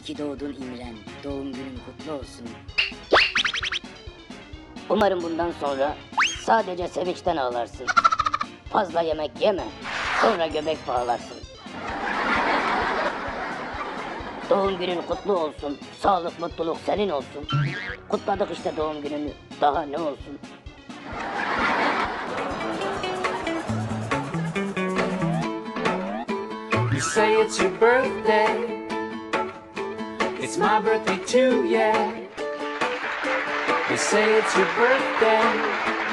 ki doğdun İmren, doğum günün kutlu olsun. Umarım bundan sonra sadece sevinçten ağlarsın. Fazla yemek yeme, sonra göbek bağlarsın. Doğum günün kutlu olsun, sağlık, mutluluk senin olsun. Kutladık işte doğum gününü, daha ne olsun. You say it's your birthday. It's my birthday too, yeah. You say it's your birthday.